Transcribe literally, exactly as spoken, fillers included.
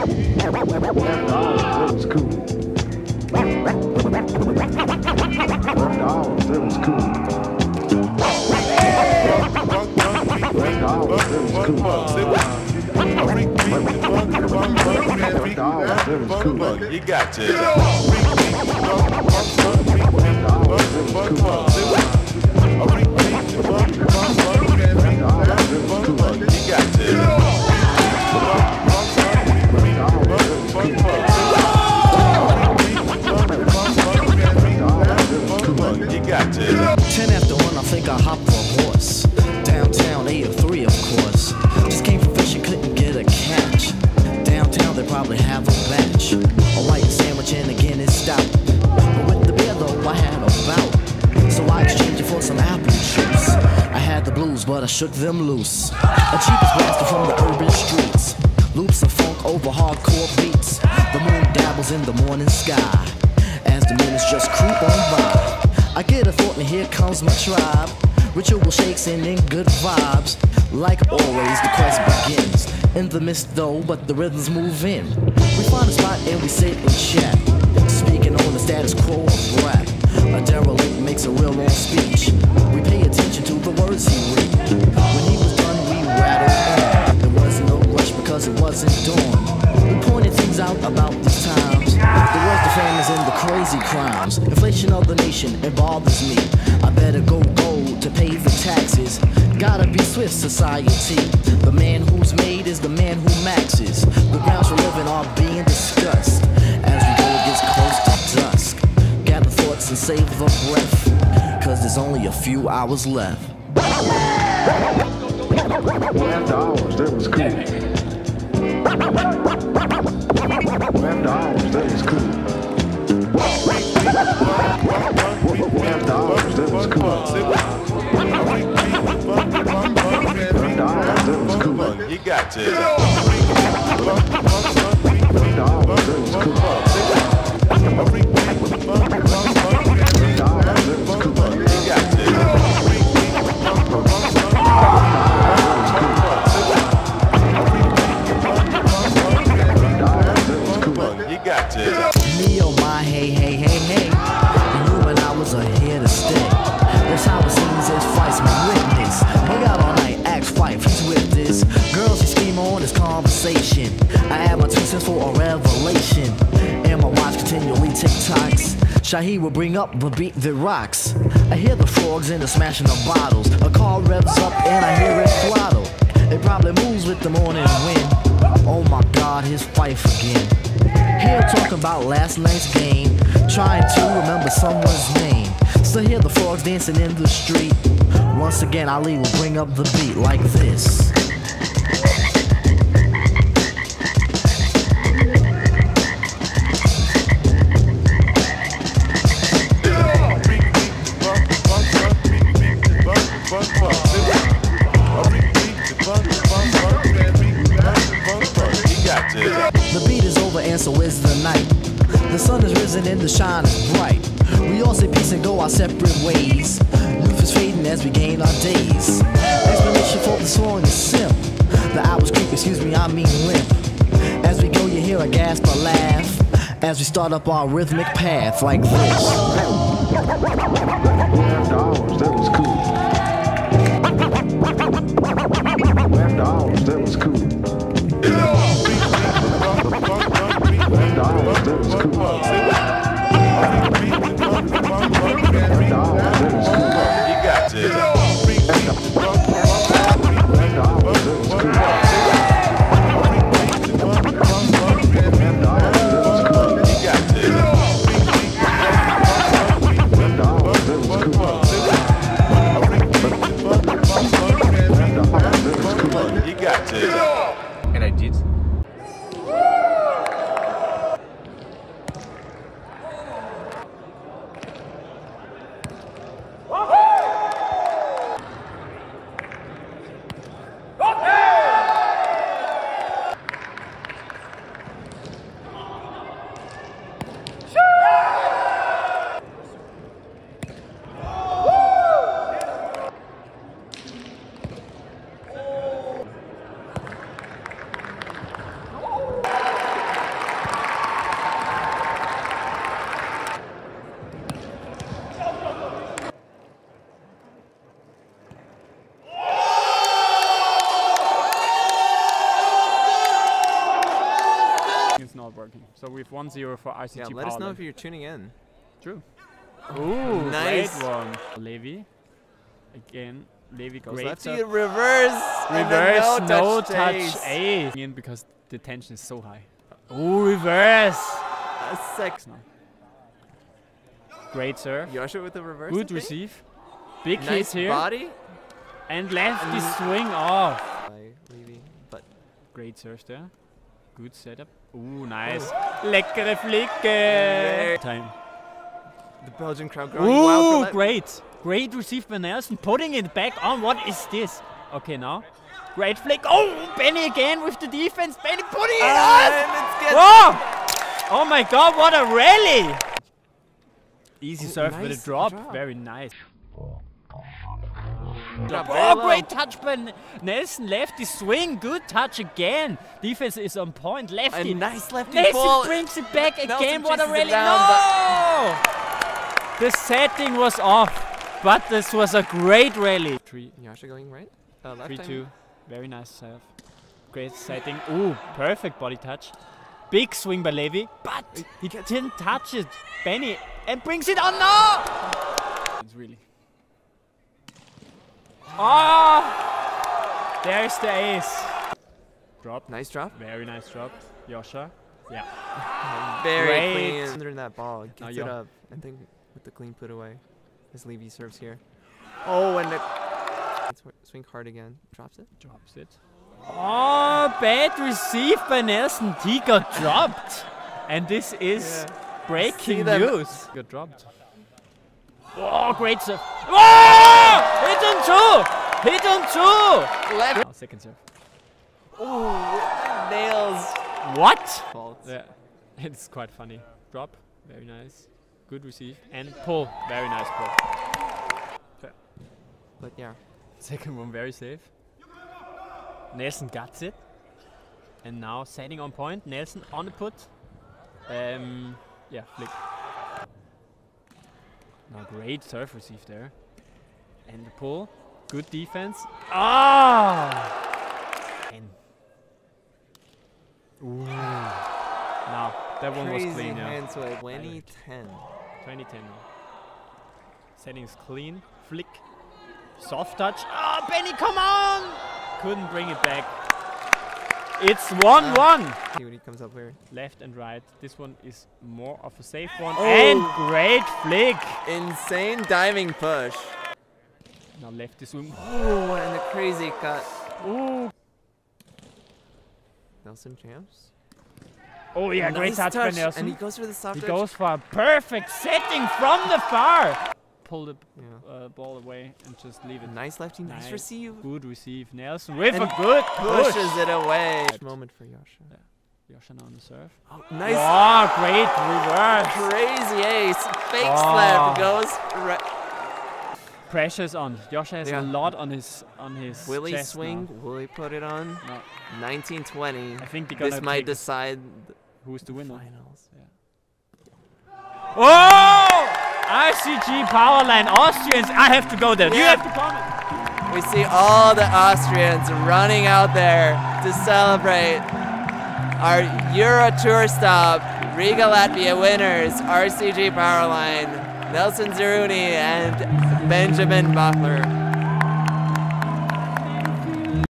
That was cool. That was cool. You got to. Ten after one, I think I hopped for a horse. Downtown, eight or three, of course. Just came from fishing, couldn't get a catch. Downtown, they probably have a batch. A light sandwich and a Guinness stout. But with the beer, though, I had a bout. So I exchanged it for some apple juice. I had the blues, but I shook them loose. A cheapest blaster from the urban streets. Loops of funk over hardcore beats. The moon dabbles in the morning sky as the minutes just creep on by. I get a thought and here comes my tribe. Ritual shakes and in good vibes. Like always, the quest begins in the mist though, but the rhythms move in. We find a spot and we sit and chat, speaking on the status quo of rap. A derelict makes a real long speech. We pay attention to the words he read. When he was done, we rattled on. There wasn't no rush because it wasn't dawn. We pointed things out about these times. There was the famines and the crazy crimes. Inflation of the nation, it bothers me. I better go gold to pay the taxes. Gotta be swift society. The man who's made is the man who maxes. The grounds for living are being discussed as we go gets close to dusk. Gather thoughts and save a breath, cause there's only a few hours left. After hours, that was cool. After hours, that was cool. After hours, that was cool. After hours, that was cool. You got to. After hours, that was cool. After hours, that was cool. You got to. Me oh my, hey, hey, hey, hey. You and I was a here to stay. That's how it seems as fights me witness. Hung out all night, ask fight, he's with this. Girls, she scheme on this conversation. I add my two cents for a revelation. And my watch continually tick-tocks. Shahi will bring up the beat that rocks. I hear the frogs and the smashing of bottles. A car revs up and I hear it throttle. It probably moves with the morning wind. Oh my God, his fife again. Here talking about last night's game, trying to remember someone's name. Still hear the frogs dancing in the street. Once again, Ali will bring up the beat like this. The beat is over and so is the night. The sun is risen and the shine is bright. We all say peace and go our separate ways. Youth is fading as we gain our days. Explanation for the song is simple. The hours creep, excuse me, I mean limp. As we go you hear a gasp or laugh as we start up our rhythmic path like this. After hours, that was cool. After hours, that was cool. After hours, that was cool. After hours, that was cool. You got to. After hours, that was cool. And I did. working. So we've one zero for R C G Yeah, Powerline. let us know if you're tuning in. True. Ooh, Nice. great one. Levy. Again, Levy Goes great. lefty, serve. reverse, and then Reverse, no, no touch, touch ace. ace. In because the tension is so high. Ooh, reverse. A six. No. Great serve. Yosha with the reverse. Good I think? receive. Big Nice hit here. body. And lefty And- swing off. By Levy, but Great serve there. Good setup. Ooh, nice. Lekkere flicke. Very- Time. the Belgian crowd going wild for Ooh, that. great. Great receive by Nelson. Putting it back on. What is this? Okay, now. Great flick. Oh, Benny again with the defense. Benny putting it on. And it's good. Oh! Oh my god, what a rally! Easy Oh, serve with nice a drop. drop. Very nice. Drop very Oh, low. great touch by N- Nelson. Lefty swing. Good touch again. Defense is on point. A Lefty. nice lefty Nelson pull. brings it back Nelson again. What a chases it rally. down, No! The setting was off, but this was a great rally. Three, Yasha going right. Uh, left three, time. two. Very nice serve. Great setting. Ooh, perfect body touch. Big swing by Levy, but he didn't touch it. Benny and brings it on. No! It's really. Oh! There's the ace. Drop. Nice drop. Very nice drop. Yosha. Yeah. Very Great. clean. Under that ball. Gets Now it Yo- up. I think with the clean put away. As Levy serves here. Oh, and the sw- swing hard again. Drops it. Drops it. Oh, bad receive by Nelson. He got dropped. And this is Yeah. breaking See them- news. Got dropped. Oh, great serve. Oh! Hit on two! Hit on two! Left. Oh, second serve. Oh, nails. What? Fault. Yeah, it's quite funny. Drop, very nice. Good receive. And pull, very nice pull. But yeah. Second one, very safe. Nelson got it. And now setting on point. Nelson on the put. Um, yeah, flick. Now great serve receive there. And the pull. Good defense. Ah! And ooh. Now that one was Crazy clean. Yeah. hand sway. twenty ten. twenty ten. Settings clean. Flick. Soft touch. Ah, Benny, come on! Couldn't bring it back. It's one one. See what he comes up here. Left and right. This one is more of a safe one. Oh. And great flick. Insane diving push. Now lefty swing. Oh, and a crazy cut. Ooh. Nelson champs. Oh yeah, great Nice touch, by And Nelson. he goes for the soft He touch. goes for a perfect setting from the far. Pull the Yeah. uh, ball away and just leave it. Nice lefty, nice, Nice. receive. Good receive. Nelson with And a good push. Pushes it away. Moment for Yasha. Yosha now on the serve. Oh, nice. Oh, great reverse. Crazy ace. Fake Oh. slap goes right. Pressure's on. Yosha has Yeah. a lot on his on his Will he chest swing? now. Will he put it on? No. nineteen twenty. I think they're This gonna might take decide who's the winner. finals. Oh! R C G Powerline Austrians. I have to go there. You Yeah. have to comment. We see all the Austrians running out there to celebrate our Euro Tour stop. Riga Latvia winners, R C G Powerline, Nelson Zeruni and Benjamin Bachler.